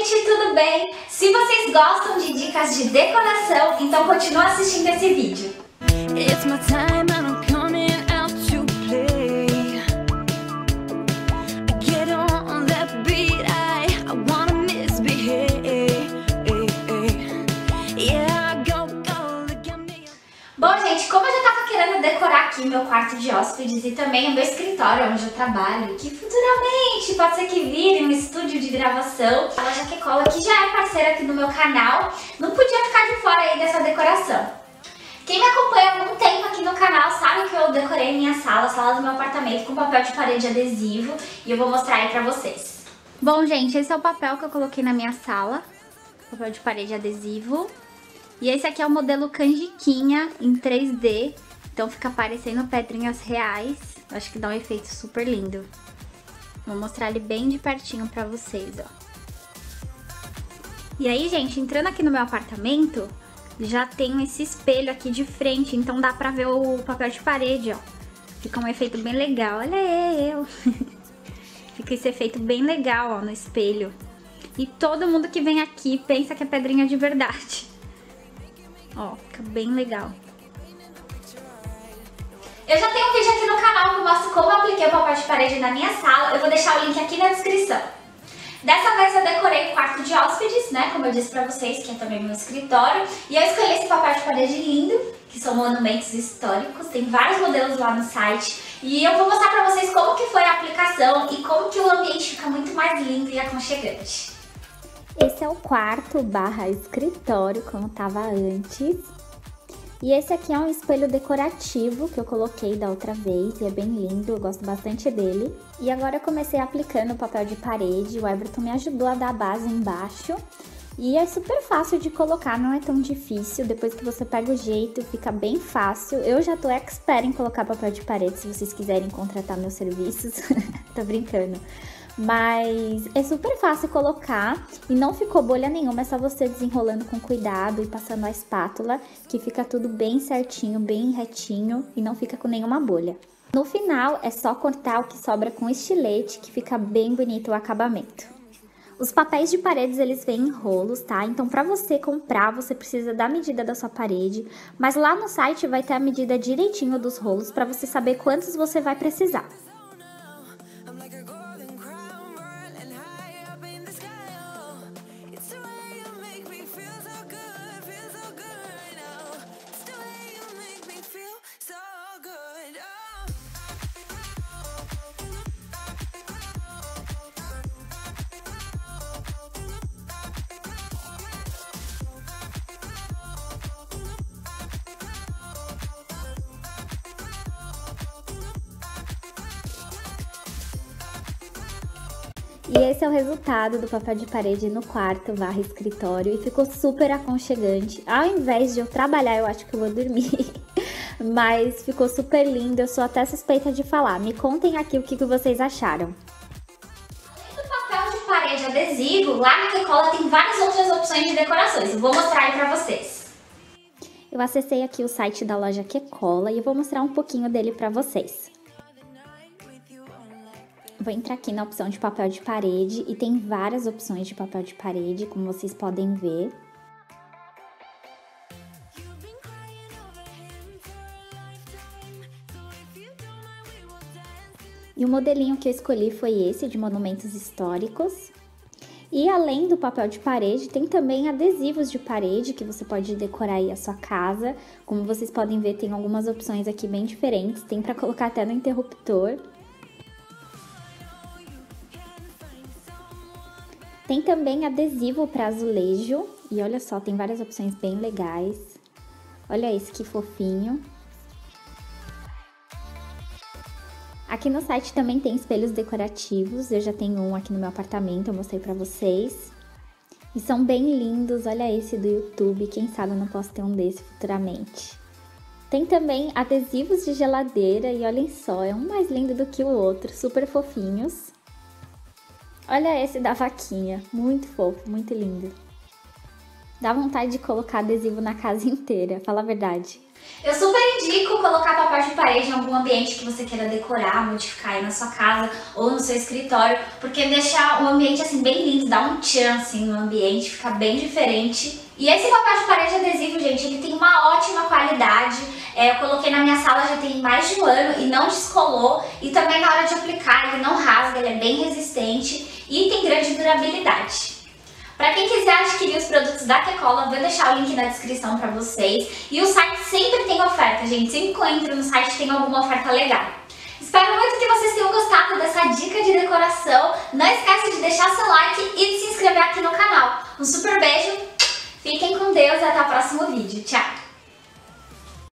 gente, tudo bem? Se vocês gostam de dicas de decoração, então continua assistindo esse vídeo. It's my time and I'm coming out to play. Get on that beat, I wanna misbehave. Yeah, go, look at me. Bom, gente, como eu já tava querendo decorar aqui meu quarto de hóspedes e também o meu escritório onde eu trabalho, que futuramente pode ser que vire um estúdio de gravação, a Loja Quecola, que já é parceira aqui do meu canal, não podia ficar de fora aí dessa decoração. Quem me acompanha há algum tempo aqui no canal sabe que eu decorei minha sala, a sala do meu apartamento, com papel de parede adesivo e eu vou mostrar aí pra vocês. Bom, gente, esse é o papel que eu coloquei na minha sala, papel de parede adesivo. E esse aqui é o modelo canjiquinha em 3D, então fica parecendo pedrinhas reais. Eu acho que dá um efeito super lindo. Vou mostrar ele bem de pertinho pra vocês, ó. E aí, gente, entrando aqui no meu apartamento, já tenho esse espelho aqui de frente, então dá pra ver o papel de parede, ó. Fica um efeito bem legal, olha eu! Fica esse efeito bem legal, ó, no espelho. E todo mundo que vem aqui pensa que é pedrinha de verdade. Ó, fica bem legal. Eu já tenho um vídeo aqui no canal que mostra como eu apliquei o papel de parede na minha sala. Eu vou deixar o link aqui na descrição. Dessa vez eu decorei o quarto de hóspedes, né? Como eu disse pra vocês, que é também meu escritório. E eu escolhi esse papel de parede lindo, que são monumentos históricos. Tem vários modelos lá no site. E eu vou mostrar pra vocês como que foi a aplicação e como que o ambiente fica muito mais lindo e aconchegante. Esse é o quarto barra escritório, como estava antes. E esse aqui é um espelho decorativo que eu coloquei da outra vez e é bem lindo, eu gosto bastante dele. E agora eu comecei aplicando o papel de parede, o Everton me ajudou a dar a base embaixo. E é super fácil de colocar, não é tão difícil, depois que você pega o jeito fica bem fácil. Eu já tô expert em colocar papel de parede, se vocês quiserem contratar meus serviços, tô brincando. Mas é super fácil colocar e não ficou bolha nenhuma, é só você desenrolando com cuidado e passando a espátula, que fica tudo bem certinho, bem retinho e não fica com nenhuma bolha. No final é só cortar o que sobra com estilete, que fica bem bonito o acabamento. Os papéis de paredes eles vêm em rolos, tá? Então pra você comprar você precisa da medida da sua parede, mas lá no site vai ter a medida direitinho dos rolos pra você saber quantos você vai precisar. E esse é o resultado do papel de parede no quarto barra escritório e ficou super aconchegante. Ao invés de eu trabalhar, eu acho que eu vou dormir, mas ficou super lindo, eu sou até suspeita de falar. Me contem aqui o que vocês acharam. Além do papel de parede adesivo, lá na Quecola tem várias outras opções de decorações, eu vou mostrar aí pra vocês. Eu acessei aqui o site da Loja Quecola e eu vou mostrar um pouquinho dele pra vocês. Vou entrar aqui na opção de papel de parede e tem várias opções de papel de parede, como vocês podem ver. E o modelinho que eu escolhi foi esse, de monumentos históricos. E além do papel de parede, tem também adesivos de parede, que você pode decorar aí a sua casa. Como vocês podem ver, tem algumas opções aqui bem diferentes, tem para colocar até no interruptor. Tem também adesivo para azulejo, e olha só, tem várias opções bem legais. Olha esse que fofinho. Aqui no site também tem espelhos decorativos, eu já tenho um aqui no meu apartamento, eu mostrei pra vocês. E são bem lindos, olha esse do YouTube, quem sabe eu não posso ter um desse futuramente. Tem também adesivos de geladeira e olhem só, é um mais lindo do que o outro, super fofinhos. Olha esse da vaquinha, muito fofo, muito lindo. Dá vontade de colocar adesivo na casa inteira, fala a verdade. Eu super indico colocar papel de parede em algum ambiente que você queira decorar, modificar aí na sua casa ou no seu escritório, porque deixa o ambiente assim bem lindo, dá um tchan assim no ambiente, fica bem diferente. E esse papel de parede adesivo, gente, ele tem uma ótima qualidade. Eu coloquei na minha sala já tem mais de um ano e não descolou. E também na hora de aplicar ele não rasga, ele é bem resistente e tem grande durabilidade. Para quem quiser adquirir os produtos da Quecola, vou deixar o link na descrição para vocês. E o site sempre tem oferta, gente. Sempre que eu entro no site tem alguma oferta legal. Espero muito que vocês tenham gostado dessa dica de decoração. Não esquece de deixar seu like e de se inscrever aqui no canal. Um super beijo, fiquem com Deus e até o próximo vídeo. Tchau!